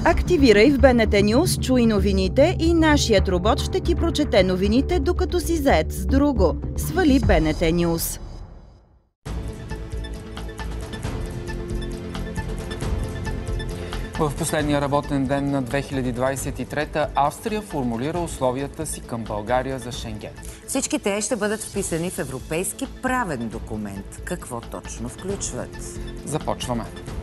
Активирай в БНТ News, чуй новините и нашият робот ще ти прочете новините, докато си зает с друго. Свали БНТ News. В последния работен ден на 2023 Австрия формулира условията си към България за Шенген. Всички те ще бъдат вписани в европейски правен документ. Какво точно включват? Започваме.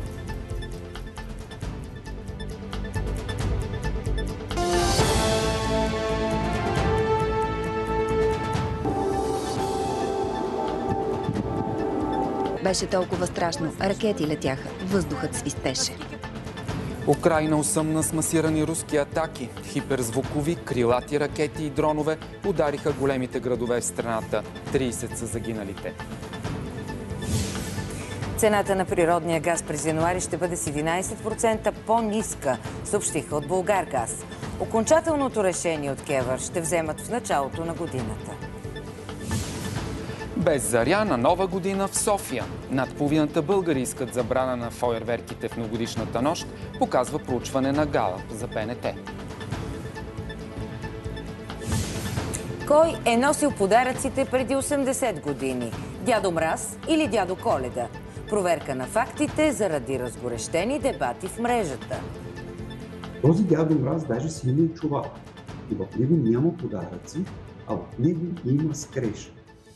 Беше толкова страшно. Ракети летяха. Въздухът свистеше. Украйна осъмна с масирани руски атаки. Хиперзвукови, крилати ракети и дронове удариха големите градове в страната. 30 са загиналите. Цената на природния газ през януари ще бъде с 11% по-ниска, съобщиха от Булгаргаз. Окончателното решение от КЕВР ще вземат в началото на годината. Без заря на нова година в София. Над половината българи искат забрана на фойерверките в новогодишната нощ, показва проучване на Галап за БНТ. Кой е носил подаръците преди 80 години? Дядо Мраз или дядо Коледа? Проверка на фактите заради разгорещени дебати в мрежата. Този дядо Мраз даже си има и чувал. И в него няма подаръци, а в него има скреж.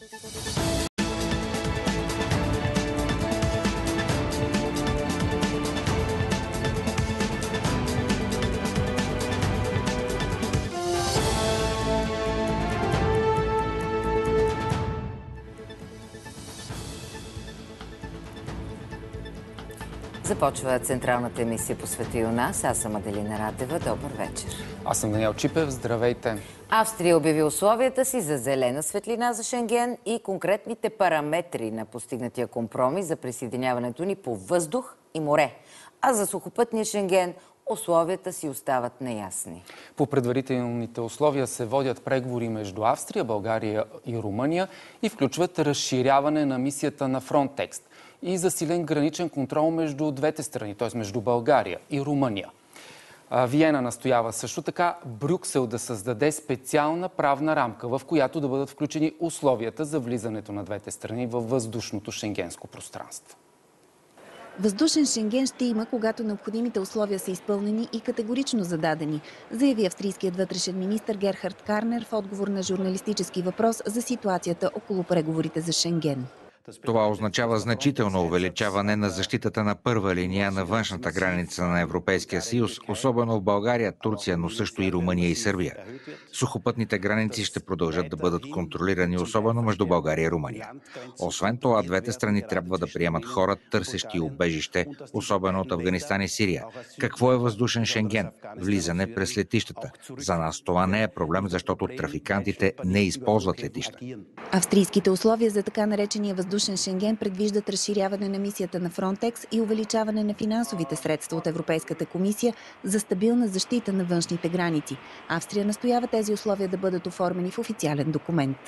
Започва централната емисия по света и у нас. Аз съм Аделина Радева. Добър вечер. Аз съм Даниел Чипев. Здравейте. Австрия обяви условията си за зелена светлина за Шенген и конкретните параметри на постигнатия компромис за присъединяването ни по въздух и море. А за сухопътния Шенген условията си остават неясни. По предварителните условия се водят преговори между Австрия, България и Румъния и включват разширяване на мисията на Frontex и засилен граничен контрол между двете страни, т.е. между България и Румъния. Виена настоява също така Брюксел да създаде специална правна рамка, в която да бъдат включени условията за влизането на двете страни във въздушното шенгенско пространство. Въздушен Шенген ще има, когато необходимите условия са изпълнени и категорично зададени, заяви австрийският вътрешен министър Герхард Карнер в отговор на журналистически въпрос за ситуацията около преговорите за Шенген. Това означава значително увеличаване на защитата на първа линия на външната граница на Европейския съюз, особено в България, Турция, но също и Румъния и Сърбия. Сухопътните граници ще продължат да бъдат контролирани, особено между България и Румъния. Освен това, двете страни трябва да приемат хора, търсещи убежище, особено от Афганистан и Сирия. Какво е въздушен Шенген? Влизане през летищата. За нас това не е проблем, защото трафикантите не използват летища. Австрийските условия за така наречения въздушен Шенген предвиждат разширяване на мисията на Frontex и увеличаване на финансовите средства от Европейската комисия за стабилна защита на външните граници. Австрия настоява тези условия да бъдат оформени в официален документ.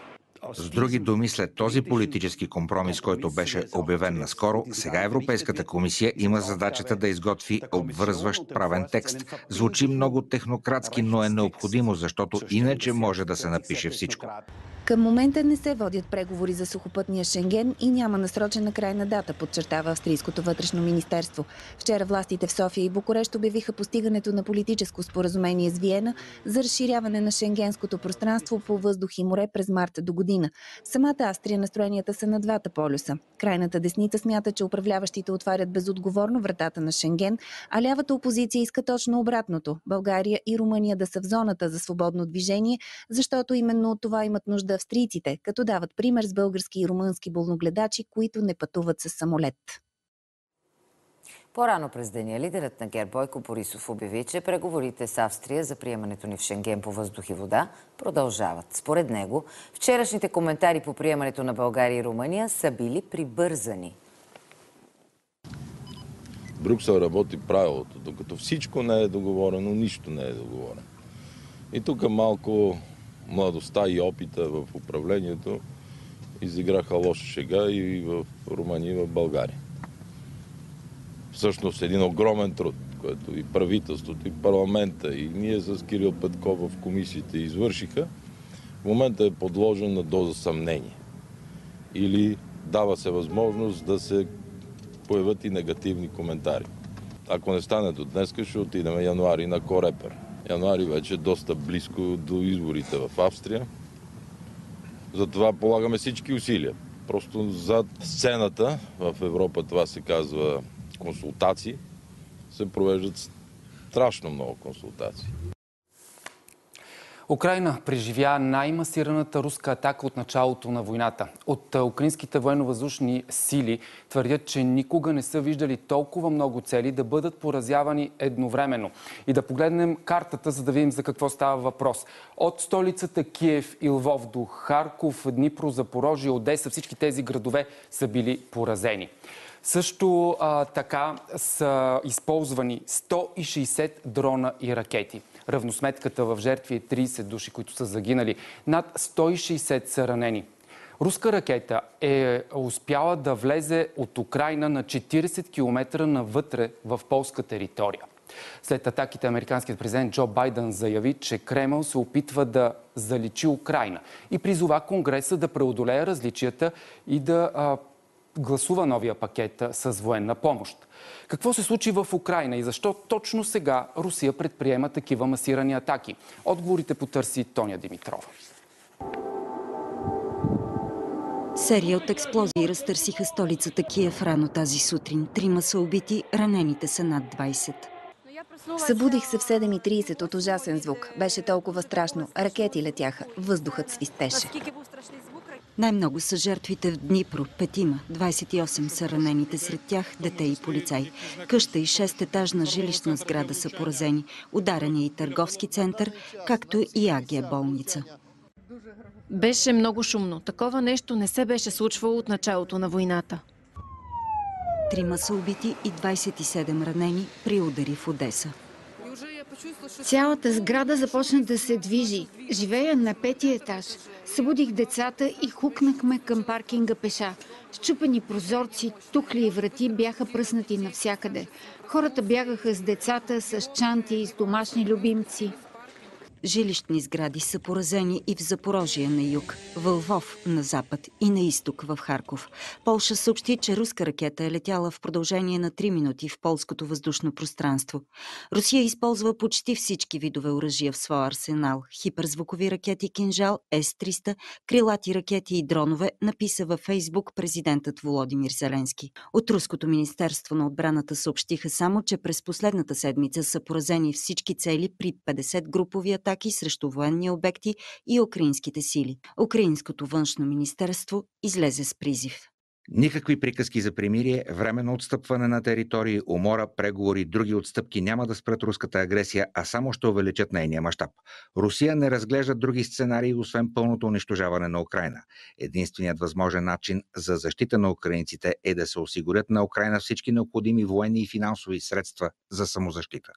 С други думи, след този политически компромис, който беше обявен наскоро, сега Европейската комисия има задачата да изготви обвързващ правен текст. Звучи много технократски, но е необходимо, защото иначе може да се напише всичко. Към момента не се водят преговори за сухопътния Шенген и няма насрочена крайна дата, подчертава австрийското вътрешно министерство. Вчера властите в София и Букурещ обявиха постигането на политическо споразумение с Виена за разширяване на шенгенското пространство по въздух и море през март до година. В самата Австрия настроенията са на двата полюса. Крайната десница смята, че управляващите отварят безотговорно вратата на Шенген, а лявата опозиция иска точно обратното – България и Румъния да са в зоната за свободно движение, защото именно от това имат нужда австрийците, като дават пример с български и румънски болногледачи, които не пътуват с самолет. По-рано през деня лидерът на ГЕРБ Бойко Борисов обяви, че преговорите с Австрия за приемането ни в Шенген по въздух и вода продължават. Според него, вчерашните коментари по приемането на България и Румъния са били прибързани. Брюксел работи правилото, докато всичко не е договорено, нищо не е договорено. И тук малко младостта и опита в управлението изиграха лоша шега и в Румъния, и в България. Всъщност един огромен труд, което и правителството, и парламента, и ние с Кирил Петков в комисиите извършиха, в момента е подложен на доза съмнение. Или дава се възможност да се появят и негативни коментари. Ако не стане до днес, ще отидем януари на Корепер. Януари вече е доста близко до изборите в Австрия. Затова полагаме всички усилия. Просто зад сцената в Европа, това се казва консултации, се провеждат страшно много консултации. Украйна преживя най-масираната руска атака от началото на войната. От украинските военно-въздушни сили твърдят, че никога не са виждали толкова много цели да бъдат поразявани едновременно. И да погледнем картата, за да видим за какво става въпрос. От столицата Киев и Лвов до Харков, Днипро, Запорожие, Одеса, всички тези градове са били поразени. Също така са използвани 160 дрона и ракети. Равносметката в жертви е 30 души, които са загинали. Над 160 са ранени. Руска ракета е успяла да влезе от Украйна на 40 км навътре в полска територия. След атаките американският президент Джо Байден заяви, че Кремъл се опитва да заличи Украйна и призова Конгреса да преодолее различията и да гласува новия пакет с военна помощ. Какво се случи в Украйна и защо точно сега Русия предприема такива масирани атаки? Отговорите потърси Тоня Димитрова. Серия от експлозии разтърсиха столицата Киев рано тази сутрин. 3 са убити, ранените са над 20. Събудих се в 7:30 от ужасен звук. Беше толкова страшно. Ракети летяха. Въздухът свистеше. Най-много са жертвите в Днипро. 5, 28 са ранените, сред тях дете и полицай. Къща и 6-етажна жилищна сграда са поразени. Ударен е и търговски център, както и АГ болница. Беше много шумно. Такова нещо не се беше случвало от началото на войната. 3 са убити и 27 ранени при удари в Одеса. Цялата сграда започна да се движи. Живея на 5-ти етаж. Събудих децата и хукнахме към паркинга пеша. Счупени прозорци, тухли и врати бяха пръснати навсякъде. Хората бягаха с децата, с чанти и с домашни любимци. Жилищни сгради са поразени и в Запорожие на юг, в Лвов на запад и на изток в Харков. Полша съобщи, че руска ракета е летяла в продължение на 3 минути в полското въздушно пространство. Русия използва почти всички видове оръжия в своя арсенал. Хиперзвукови ракети Кинжал, С-300, крилати ракети и дронове, написа във Фейсбук президентът Володимир Зеленски. От Руското министерство на отбраната съобщиха само, че през последната седмица са поразени всички цели при 50 групови атаки срещу военни обекти и украинските сили. Украинското външно министерство излезе с призив. Никакви приказки за примирие, временно отстъпване на територии, умора, преговори, други отстъпки няма да спрат руската агресия, а само ще увеличат нейния мащаб. Русия не разглежда други сценарии, освен пълното унищожаване на Украйна. Единственият възможен начин за защита на украинците е да се осигурят на Украйна всички необходими военни и финансови средства за самозащита.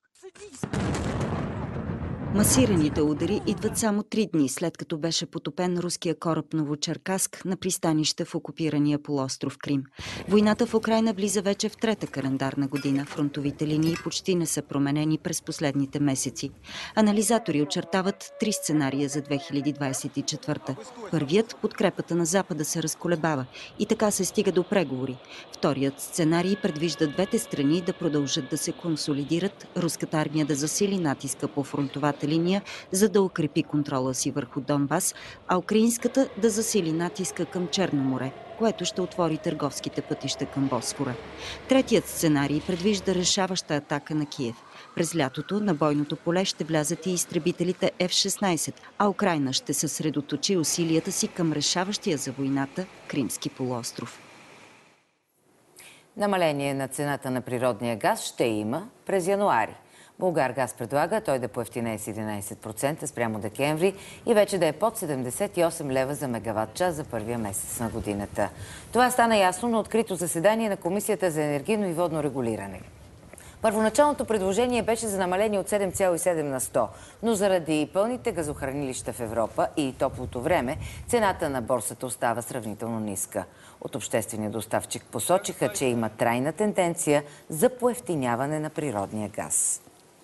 Масираните удари идват само 3 дни след като беше потопен руския кораб Новочеркаск на пристанище в окупирания полуостров Крим. Войната в Украйна влиза вече в 3-та календарна година. Фронтовите линии почти не са променени през последните месеци. Анализатори очертават 3 сценария за 2024. Първият – подкрепата на Запада се разколебава и така се стига до преговори. Вторият сценарий предвижда двете страни да продължат да се консолидират, руската армия да засили натиска по фронтовата линия, за да укрепи контрола си върху Донбас, а украинската да засили натиска към Черно море, което ще отвори търговските пътища към Босфора. Третият сценарий предвижда решаваща атака на Киев. През лятото на бойното поле ще влязат и изтребителите F-16, а Украйна ще съсредоточи усилията си към решаващия за войната Кримски полуостров. Намаление на цената на природния газ ще има през януари. Булгаргаз предлага той да поевтинее с 11% спрямо декември и вече да е под 78 лева за мегаватт-час за първия месец на годината. Това стана ясно на открито заседание на Комисията за енергийно и водно регулиране. Първоначалното предложение беше за намаление от 7,7 на 100, но заради пълните газохранилища в Европа и топлото време, цената на борсата остава сравнително ниска. От обществения доставчик посочиха, че има трайна тенденция за поевтиняване на природния газ.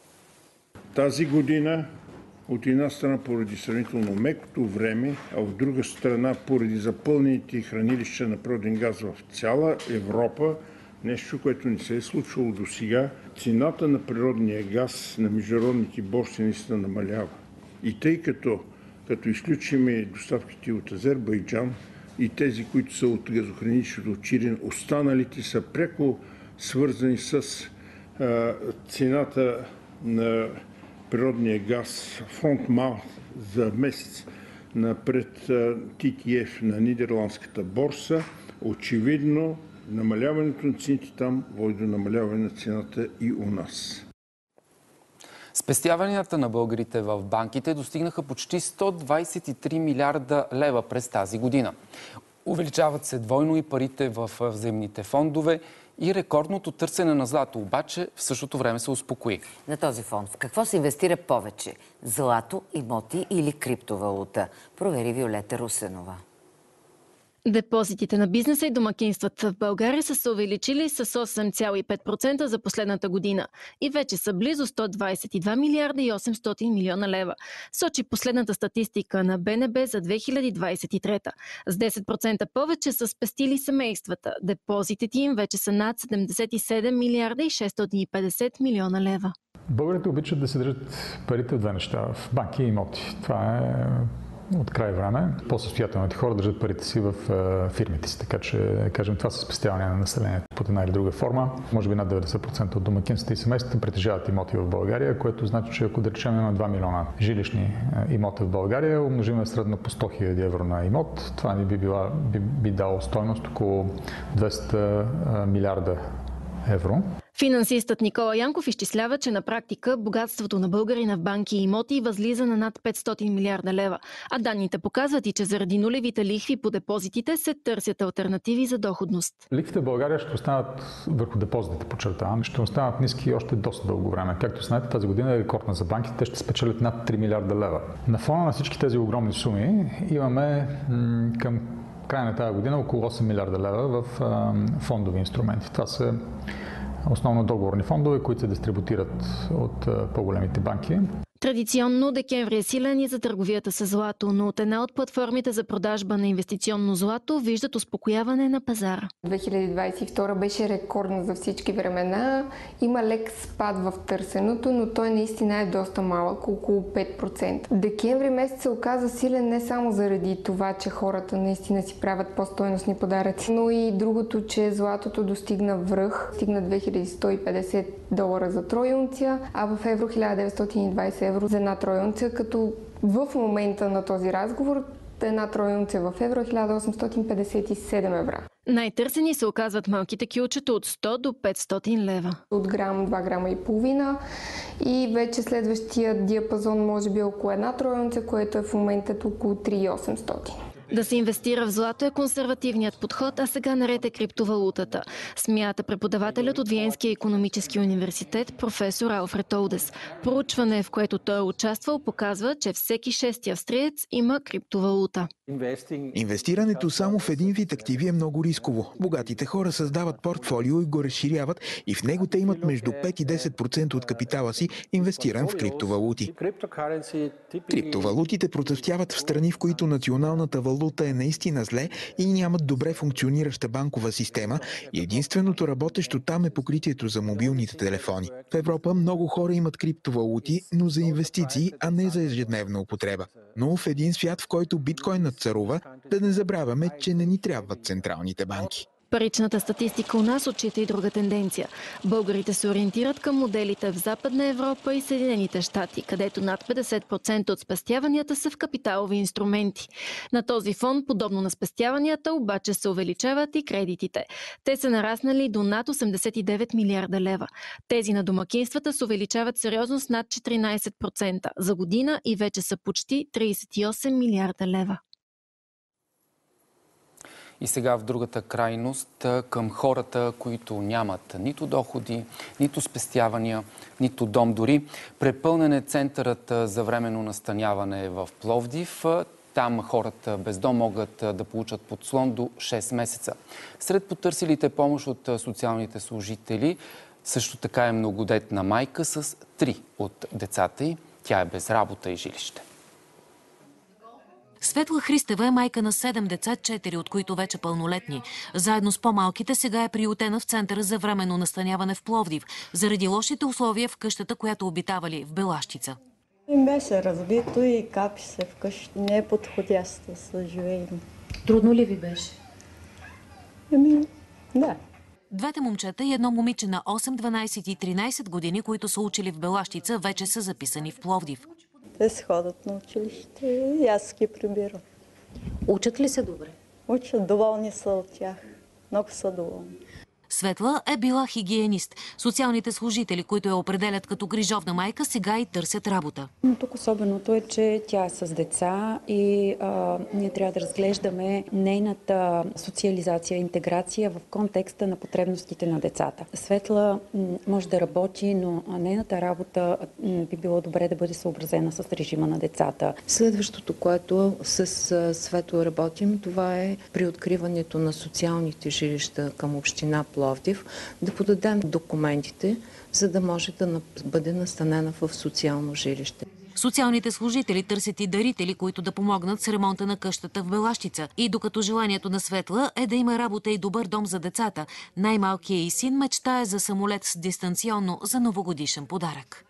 Тази година от една страна поради сравнително мекото време, а от друга страна поради запълнените хранилища на природен газ в цяла Европа, нещо, което не се е случвало до сега, цената на природния газ на международните борси наистина намалява. И тъй като изключиме доставките от Азербайджан и тези, които са от газохранилището от Чирен, останалите са пряко свързани с цената на природния газ фонд МАЛ за месец напред TTF на нидерландската борса, очевидно намаляването на цените там води до намаляване на цената и у нас. Спестяванията на българите в банките достигнаха почти 123 милиарда лева през тази година. Увеличават се двойно и парите в взаимните фондове и рекордното търсене на злато обаче в същото време се успокои. На този фон в какво се инвестира повече? Злато, имоти или криптовалута? Провери Виолета Русенова. Депозитите на бизнеса и домакинствата в България са се увеличили с 8,5% за последната година и вече са близо 122 милиарда и 800 милиона лева. Сочи последната статистика на БНБ за 2023. С 10% повече са спестили семействата. Депозитите им вече са над 77 милиарда и 650 милиона лева. Българите обичат да се държат парите в две неща – в банки и имоти. Това е от край време. По-състоятелните хора държат парите си в фирмите си, така че, кажем, това са спестявания на населението под една или друга форма. Може би над 90% от домакинствата и семействата притежават имоти в България, което значи, че ако да речем има 2 милиона жилищни имота в България, умножим средно по 100 000 евро на имот, това ни би дало стойност около 200 милиарда евро. Финансистът Никола Янков изчислява, че на практика богатството на българина в банки и имоти възлиза на над 500 милиарда лева. А данните показват и, че заради нулевите лихви по депозитите се търсят алтернативи за доходност. Лихвите в България ще останат върху депозитите, подчертавам, ще останат ниски още доста дълго време. Както знаете, тази година е рекордна за банките, те ще спечелят над 3 милиарда лева. На фона на всички тези огромни суми имаме към края на тази година около 8 милиарда лева в фондови инструменти. Това са основно договорни фондове, които се дистрибутират от по-големите банки. Традиционно декември е силен и за търговията с злато, но от една от платформите за продажба на инвестиционно злато виждат успокояване на пазара. 2022 беше рекордна за всички времена. Има лек спад в търсеното, но той наистина е доста малък, около 5%. Декември месец се оказа силен не само заради това, че хората наистина си правят по-стойностни подаръци, но и другото, че златото достигна връх, стигна $2150 за тройунция, а в евро 1920 евро за една тройунция, като в момента на този разговор една тройунция в евро е 1857 евро. Най-търсени се оказват малките кюлчета от 100 до 500 лева. От грам, 2 грама и половина и вече следващия диапазон може би около една тройунция, което е в момента около 3800. Да се инвестира в злато е консервативният подход, а сега наред е криптовалутата. Смята преподавателят от Виенския икономически университет професор Алфред Олдес. Проучване, в което той е участвал, показва, че всеки шести австриец има криптовалута. Инвестирането само в един вид активи е много рисково. Богатите хора създават портфолио и го разширяват и в него те имат между 5 и 10% от капитала си инвестиран в криптовалути. Криптовалутите процъфтяват в страни, в които националната валута е наистина зле и нямат добре функционираща банкова система и единственото работещо там е покритието за мобилните телефони. В Европа много хора имат криптовалути, но за инвестиции, а не за ежедневна употреба. Но в един свят, в който биткоинът царува, да не забравяме, че не ни трябват централните банки. Паричната статистика у нас отчита и друга тенденция. Българите се ориентират към моделите в Западна Европа и Съединените щати, където над 50% от спестяванията са в капиталови инструменти. На този фон, подобно на спестяванията, обаче се увеличават и кредитите. Те са нараснали до над 89 милиарда лева. Тези на домакинствата се увеличават сериозно с над 14% за година и вече са почти 38 милиарда лева. И сега в другата крайност към хората, които нямат нито доходи, нито спестявания, нито дом дори. Препълнен е центърът за временно настаняване в Пловдив. Там хората без дом могат да получат подслон до 6 месеца. Сред потърсилите помощ от социалните служители също така е многодетна майка с 3 от децата й. Тя е без работа и жилище. Светла Христева е майка на 7 деца, 4 от които вече пълнолетни. Заедно с по-малките сега е приютена в Центъра за временно настаняване в Пловдив, заради лошите условия в къщата, която обитавали в Белащица. Беше разбито и капи се вкъщи. Не е подходящо за живеене. Трудно ли ви беше? Да. Двете момчета и едно момиче на 8, 12 и 13 години, които са учили в Белащица, вече са записани в Пловдив. Те се ходят на училище и аз ги прибирам. Учат ли се добре? Учат, доволни са от тях. Много са доволни. Светла е била хигиенист. Социалните служители, които я определят като грижовна майка, сега и търсят работа. Но тук особеното е, че тя е с деца и ние трябва да разглеждаме нейната социализация, интеграция в контекста на потребностите на децата. Светла може да работи, но нейната работа би било добре да бъде съобразена с режима на децата. Следващото, което с Светла работим, това е при откриването на социалните жилища към община Пловдив, да подадем документите, за да може да бъде настанена в социално жилище. Социалните служители търсят и дарители, които да помогнат с ремонта на къщата в Белащица. И докато желанието на Светла е да има работа и добър дом за децата, най-малкият и син мечтае за самолет с дистанционно за новогодишен подарък.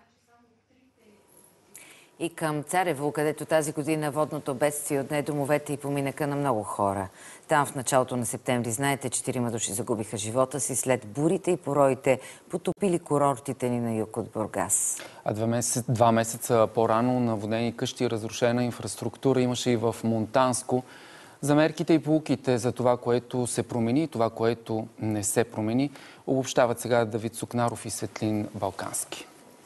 И към Царево, където тази година водното бедствие отне домовете и поминъка на много хора. Там в началото на септември, знаете, 4 души загубиха живота си след бурите и пороите, потопили курортите ни на юг от Бургас. А 2 месеца по-рано наводнени къщи и разрушена инфраструктура имаше и в Монтанско. За мерките и поуките за това, което се промени и това, което не се промени, обобщават сега Давид Сукнаров и Светлин Балкански.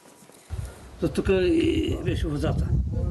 За тук беше водата.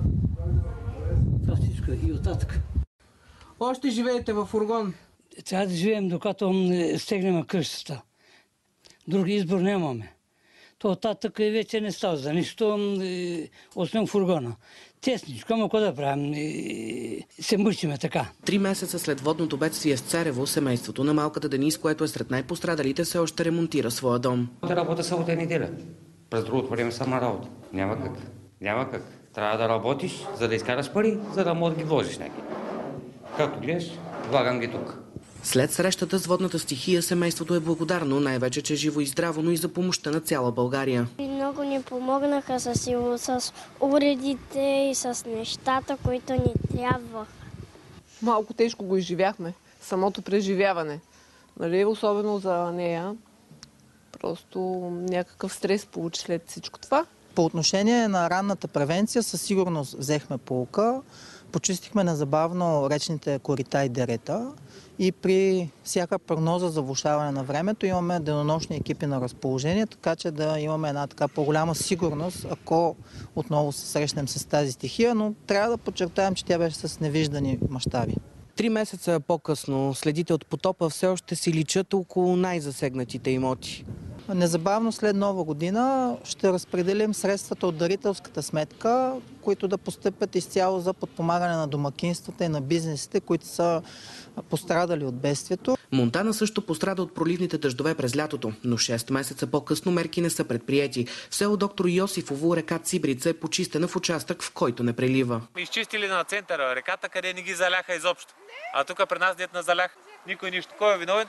Това всичко и оттатък. Още живеете в фургон? Трябва да живеем, докато стегнем къщата. Друг избор нямаме. То оттатък вече не става за нищо, освен фургона. Тесничко, ама какво да правим? Се мъчиме така. 3 месеца след водното бедствие с Царево, семейството на малката Денис, което е сред най-пострадалите, все още ремонтира своя дом. Да работя събота и неделя. През другото време съм на работа. Няма как. Няма как. Трябва да работиш, за да изкараш пари, за да можеш да ги вложиш някакви. Както гледаш, влагам ги тук. След срещата с водната стихия, семейството е благодарно, най-вече, че живо и здраво, но и за помощта на цяла България. Много ни помогнаха с уредите и с нещата, които ни трябва. Малко тежко го изживяхме, самото преживяване. Нали? Особено за нея. Просто някакъв стрес получи след всичко това. По отношение на ранната превенция, със сигурност взехме поука. Почистихме незабавно речните корита и дерета и при всяка прогноза за влошаване на времето имаме денонощни екипи на разположение, така че да имаме една така по-голяма сигурност, ако отново се срещнем с тази стихия, но трябва да подчертаем, че тя беше с невиждани мащаби. 3 месеца по-късно следите от потопа все още си личат около най-засегнатите имоти. Незабавно след Нова година ще разпределим средствата от дарителската сметка, които да постъпят изцяло за подпомагане на домакинствата и на бизнесите, които са пострадали от бедствието. Монтана също пострада от проливните дъждове през лятото, но 6 месеца по-късно мерки не са предприети. В село Доктор Йосифово река Цибрица е почистена в участък, в който не прелива. Изчистили на центъра реката, къде не ги заляха изобщо. А тук при нас дет на залях никой нищо. Кой е виновен?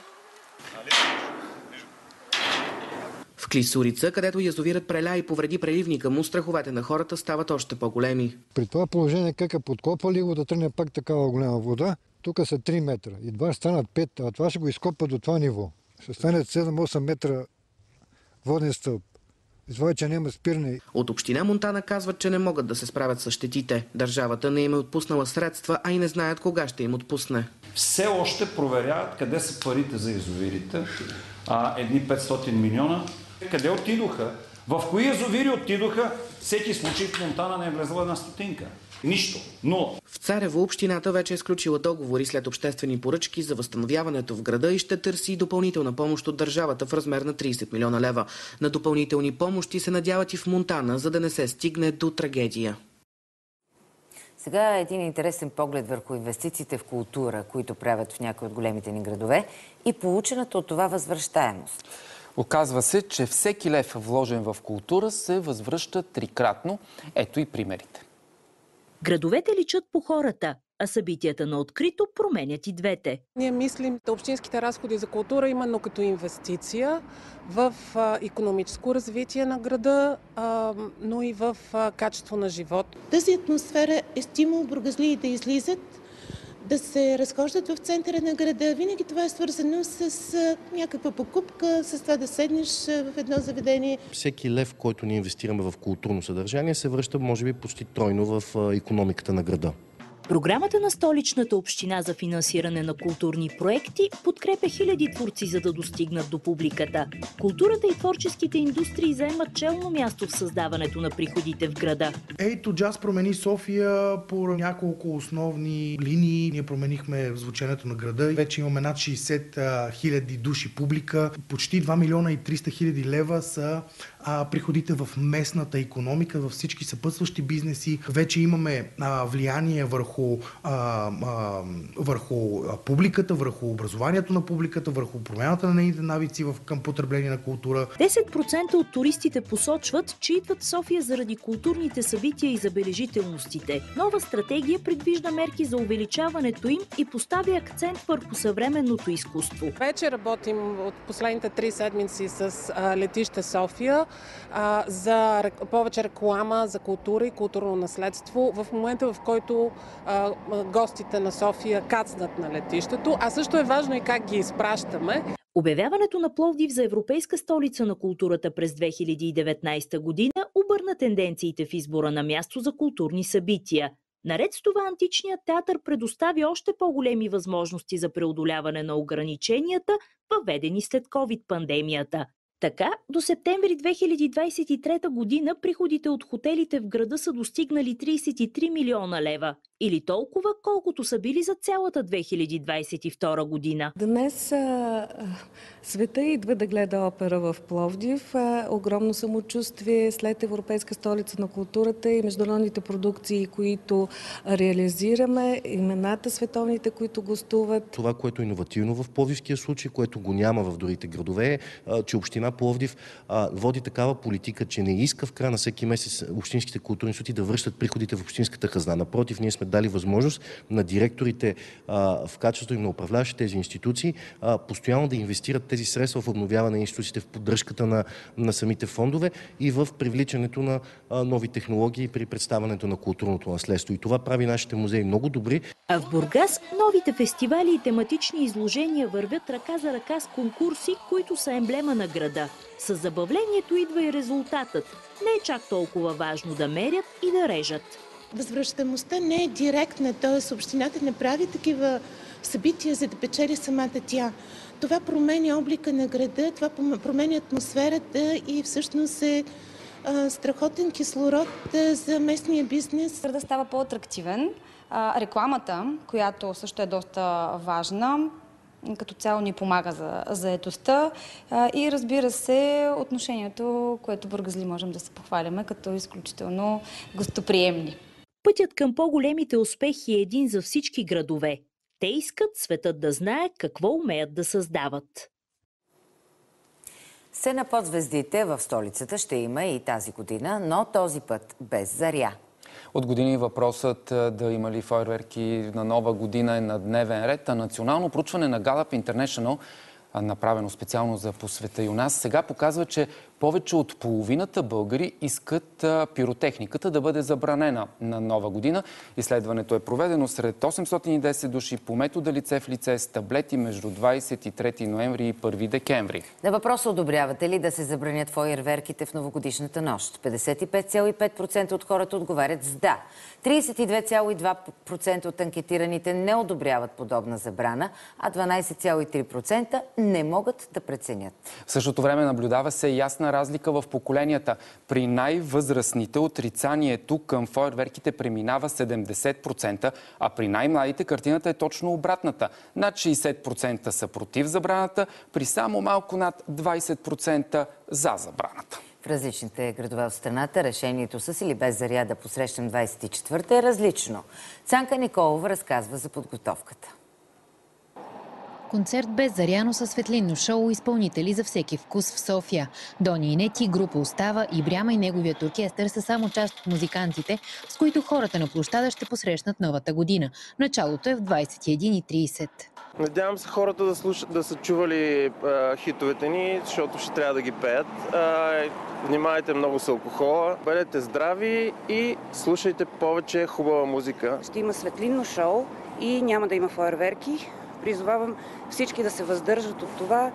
В Клисурица, където язовирът преля и повреди преливника му, страховете на хората стават още по-големи. При това положение как е подкопали го да тръгне пак такава голяма вода, тук са 3 метра и два станат 5, а това ще го изкопа до това ниво. Ще стане 7-8 метра воден стълб. Това, че няма спиране. От община Монтана казват, че не могат да се справят с щетите. Държавата не им е отпуснала средства, а и не знаят кога ще им отпусне. Все още проверяват къде са парите за язовирите. Едни 500 милиона. Къде отидоха? В кои язовири отидоха, всеки случай в Монтана не е влезла една стотинка. Нищо. Но в Царево общината вече е сключила договори след обществени поръчки за възстановяването в града и ще търси допълнителна помощ от държавата в размер на 30 милиона лева. На допълнителни помощи се надяват и в Монтана, за да не се стигне до трагедия. Сега е един интересен поглед върху инвестициите в култура, които правят в някои от големите ни градове и получената от това възвръщаемост. Оказва се, че всеки лев вложен в култура се възвръща трикратно. Ето и примерите. Градовете личат по хората, а събитията на открито променят и двете. Ние мислим общинските разходи за култура именно като инвестиция в икономическо развитие на града, но и в качество на живот. Тази атмосфера е стимул бургазлии да излизат, да се разхождат в центъра на града. Винаги това е свързано с някаква покупка, с това да седнеш в едно заведение. Всеки лев, който ние инвестираме в културно съдържание, се връща, може би, почти тройно в икономиката на града. Програмата на Столичната община за финансиране на културни проекти подкрепя хиляди творци, за да достигнат до публиката. Културата и творческите индустрии заемат челно място в създаването на приходите в града. Ейто Джаз промени София по няколко основни линии. Ние променихме звученето на града. Вече имаме над 60 хиляди души публика. Почти 2 милиона и 300 хиляди лева са приходите в местната икономика, във всички съпътстващи бизнеси. Вече имаме влияние върху публиката, върху образованието на публиката, върху промяната на нейните навици към потребление на култура. 10% от туристите посочват, че идват в София заради културните събития и забележителностите. Нова стратегия предвижда мерки за увеличаването им и поставя акцент върху съвременното изкуство. Вече работим от последните 3 седмици с летище София за повече реклама за култура и културно наследство в момента, в който гостите на София кацнат на летището, а също е важно и как ги изпращаме. Обявяването на Пловдив за европейска столица на културата през 2019 година обърна тенденциите в избора на място за културни събития. Наред с това, античният театър предостави още по-големи възможности за преодоляване на ограниченията, въведени след COVID-пандемията. Така, до септември 2023 година приходите от хотелите в града са достигнали 33 милиона лева. Или толкова, колкото са били за цялата 2022 година. Днес света идва да гледа опера в Пловдив. Огромно самочувствие след Европейска столица на културата и международните продукции, които реализираме, имената световните, които гостуват. Това, което е иновативно в пловдивския случай, което го няма в другите градове, че община Пловдив води такава политика, че не иска в края на всеки месец общинските културни институти да връщат приходите в общинската хазна. Напротив, ние сме дали възможност на директорите в качеството им на управляващи тези институции постоянно да инвестират тези средства в обновяване на институциите, в поддръжката на самите фондове и в привличането на нови технологии при представянето на културното наследство. И това прави нашите музеи много добри. А в Бургас новите фестивали и тематични изложения вървят ръка за ръка с конкурси, които са емблема на града. С забавлението идва и резултатът. Не е чак толкова важно да мерят и да режат. Възвръщаемостта не е директна, т.е. общината не прави такива събития, за да печели самата тя. Това променя облика на града, това променя атмосферата и всъщност е страхотен кислород за местния бизнес. Градът става по-атрактивен. Рекламата, която също е доста важна, като цяло ни помага за заетостта и разбира се отношението, което бургазли можем да се похваляме като изключително гостоприемни. Пътят към по-големите успехи е един за всички градове. Те искат светът да знае какво умеят да създават. Сцена под звездите в столицата ще има и тази година, но този път без заря. От години въпросът да има ли фойерверки на нова година е на дневен ред, а национално проучване на Gallup International, направено специално за по света и у нас, сега показва, че повече от половината българи искат пиротехниката да бъде забранена на нова година. Изследването е проведено сред 810 души по метода лице в лице с таблети между 23 ноември и 1 декември. На въпроса одобрявате ли да се забранят фойерверките в новогодишната нощ? 55,5% от хората отговарят с да. 32,2% от анкетираните не одобряват подобна забрана, а 12,3% не могат да преценят. В същото време наблюдава се ясна ясна разлика в поколенията. При най-възрастните отрицанието към фойерверките преминава 70%, а при най-младите картината е точно обратната. Над 60% са против забраната, при само малко над 20% за забраната. В различните градове от страната решението с или без заря да посрещнем 24-та е различно. Цанка Николова разказва за подготовката. Концерт без заряно със светлинно шоу, изпълнители за всеки вкус в София. Дони Инети, група Остава и Бряма и неговият оркестър са само част от музикантите, с които хората на площада ще посрещнат новата година. Началото е в 21:30. Надявам се хората да са чували хитовете ни, защото ще трябва да ги пеят. Внимавайте много с алкохола, бъдете здрави и слушайте повече хубава музика. Ще има светлинно шоу и няма да има фойерверки. Призовавам всички да се въздържат от това.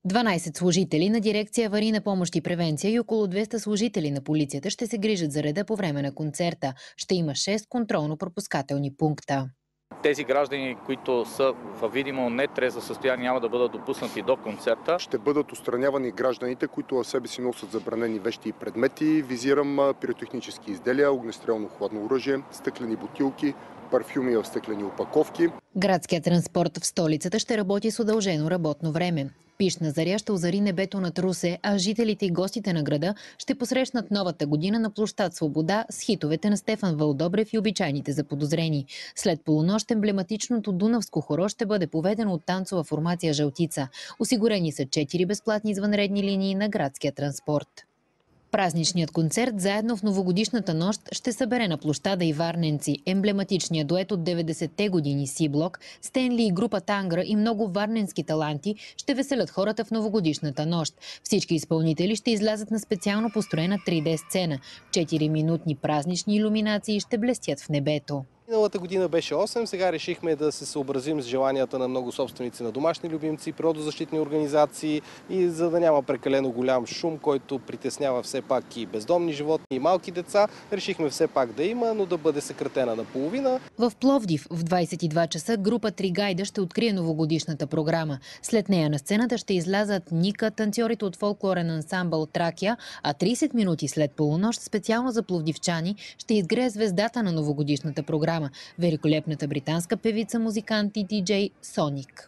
12 служители на дирекция аварийна помощ и превенция и около 200 служители на полицията ще се грижат за реда по време на концерта. Ще има 6 контролно-пропускателни пункта. Тези граждани, които са във видимо нетрезво състояние, няма да бъдат допуснати до концерта. Ще бъдат отстранявани гражданите, които в себе си носят забранени вещи и предмети. Визирам пиротехнически изделия, огнестрелно хладно оръжие, стъклени бутилки, парфюми в стъклени опаковки. Градският транспорт в столицата ще работи с удължено работно време. Пищна заря ще озари небето над Русе, а жителите и гостите на града ще посрещнат новата година на площад Свобода с хитовете на Стефан Вълдобрев и обичайните заподозрени. След полунощ емблематичното Дунавско хоро ще бъде поведено от танцова формация Жълтица. Осигурени са 4 безплатни извънредни линии на градския транспорт. Празничният концерт заедно в новогодишната нощ ще събере на площада и варненци. Емблематичният дует от 90-те години Си-блок, Стенли и група Тангра и много варненски таланти ще веселят хората в новогодишната нощ. Всички изпълнители ще излязат на специално построена 3D сцена. 4-минутни празнични илюминации ще блестят в небето. Миналата година беше 8, сега решихме да се съобразим с желанията на много собственици на домашни любимци, природозащитни организации и за да няма прекалено голям шум, който притеснява все пак и бездомни животни и малки деца, решихме все пак да има, но да бъде съкратена на половина. В Пловдив в 22 часа група Тригайда ще открие новогодишната програма. След нея на сцената ще излязат Ника, танцорите от фолклорен ансамбъл Тракия, а 30 минути след полунощ специално за пловдивчани ще изгрее звездата на новогодишната програма. Великолепната британска певица, музикант и диджей Соник.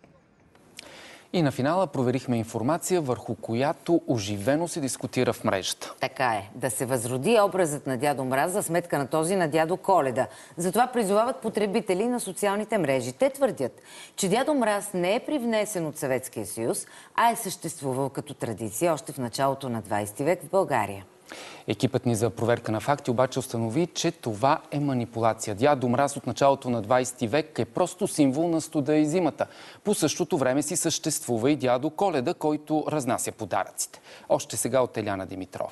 И на финала проверихме информация, върху която оживено се дискутира в мрежата. Така е. Да се възроди образът на Дядо Мраз за сметка на този на Дядо Коледа. Затова призовават потребители на социалните мрежи. Те твърдят, че Дядо Мраз не е привнесен от Съветския съюз, а е съществувал като традиция още в началото на 20 век в България. Екипът ни за проверка на факти обаче установи, че това е манипулация. Дядо Мраз от началото на 20 век е просто символ на студа и зимата. По същото време си съществува и Дядо Коледа, който разнася подаръците. Още сега от Еляна Димитрова.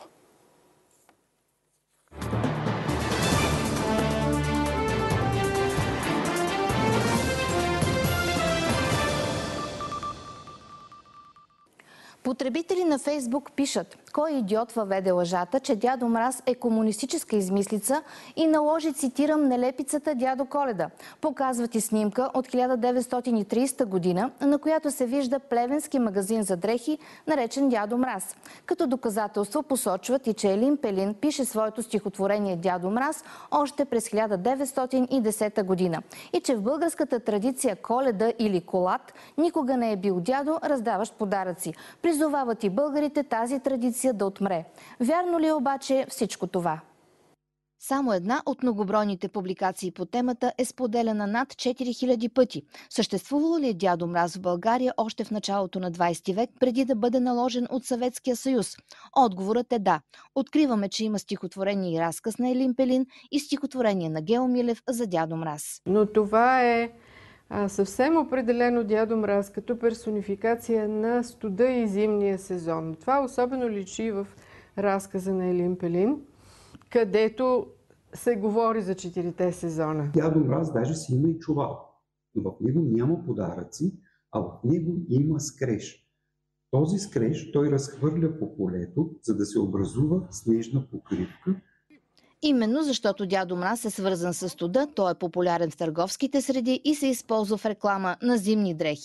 Потребители на Фейсбук пишат: кой идиот въведе лъжата, че Дядо Мраз е комунистическа измислица и наложи, цитирам, нелепицата Дядо Коледа. Показват и снимка от 1930 година, на която се вижда плевенски магазин за дрехи, наречен Дядо Мраз. Като доказателство посочват и че Елин Пелин пише своето стихотворение Дядо Мраз още през 1910 година. И че в българската традиция Коледа или Колат никога не е бил дядо, раздаващ подаръци. Призовават и българите тази традиция да отмре. Вярно ли е обаче всичко това? Само една от многобройните публикации по темата е споделена над 4000 пъти. Съществувало ли е Дядо Мраз в България още в началото на 20 век, преди да бъде наложен от Съветския съюз? Отговорът е да. Откриваме, че има стихотворение и разказ на Елин Пелин и стихотворение на Гео Милев за Дядо Мраз. Но това е съвсем определено Дядо Мраз като персонификация на студа и зимния сезон. Това особено личи в разказа на Елин Пелин, където се говори за 4-те сезона. Дядо Мраз даже си има и чувал. Но в него няма подаръци, а в него има скреж. Този скреж той разхвърля по полето, за да се образува снежна покривка. Именно защото Дядо Мраз е свързан с студа, той е популярен в търговските среди и се използва в реклама на зимни дрехи.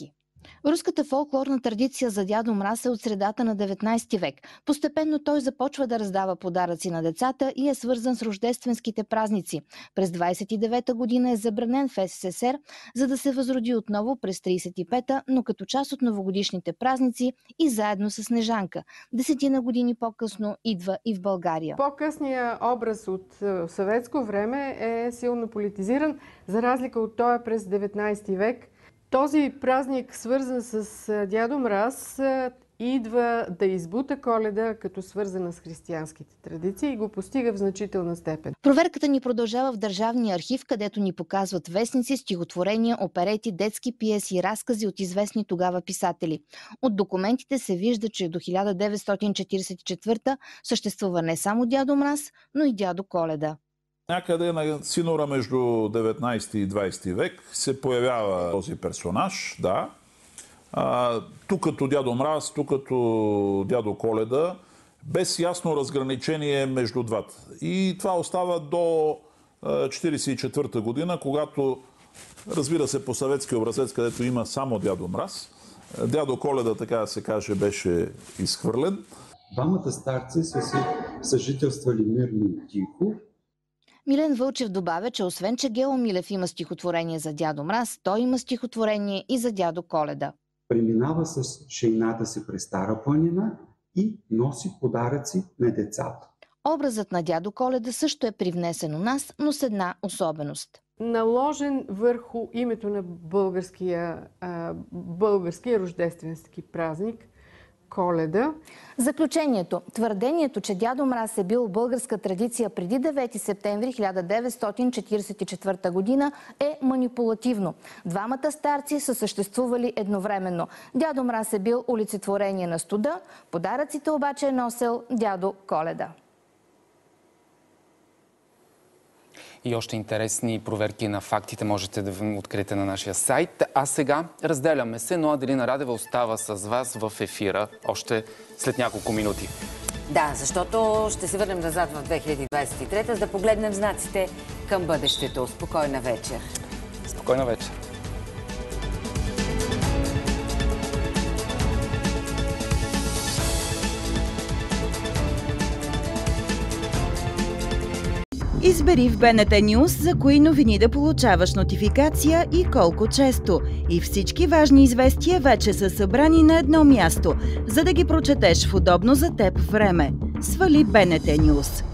Руската фолклорна традиция за Дядо Мраз е от средата на 19 век. Постепенно той започва да раздава подаръци на децата и е свързан с рождественските празници. През 29-та година е забранен в СССР, за да се възроди отново през 35-та, но като част от новогодишните празници и заедно с Снежанка. 10 години по-късно идва и в България. По-късният образ от съветско време е силно политизиран, за разлика от този през 19 век. Този празник, свързан с Дядо Мраз, идва да избута Коледа като свързана с християнските традиции и го постига в значителна степен. Проверката ни продължава в Държавния архив, където ни показват вестници, стихотворения, оперети, детски пиеси и разкази от известни тогава писатели. От документите се вижда, че до 1944 съществува не само Дядо Мраз, но и Дядо Коледа. Някъде на синора между 19 и 20 век се появява този персонаж, да. Тук като Дядо Мраз, тук като Дядо Коледа, без ясно разграничение между двата. И това остава до 1944 година, когато, разбира се, по съветски образец, където има само Дядо Мраз, Дядо Коледа, така да се каже, беше изхвърлен. Двамата старци са си съжителствали мирно и тихо. Милен Вълчев добавя, че освен, че Гео Милев има стихотворение за Дядо Мраз, той има стихотворение и за Дядо Коледа. Преминава с шейната си през Стара планина и носи подаръци на децата. Образът на Дядо Коледа също е привнесен у нас, но с една особеност. Наложен върху името на българския рождественски празник Коледа. Заключението. Твърдението, че Дядо Мраз е бил българска традиция преди 9 септември 1944 година е манипулативно. Двамата старци са съществували едновременно. Дядо Мраз е бил олицетворение на студа, подаръците обаче е носел Дядо Коледа. И още интересни проверки на фактите можете да откриете на нашия сайт. А сега разделяме се, но Аделина Радева остава с вас в ефира още след няколко минути. Да, защото ще се върнем назад в 2023, за да погледнем знаците към бъдещето. Спокойна вечер! Спокойна вечер! Избери в БНТ News за кои новини да получаваш нотификация и колко често. И всички важни известия вече са събрани на едно място, за да ги прочетеш в удобно за теб време. Свали БНТ News.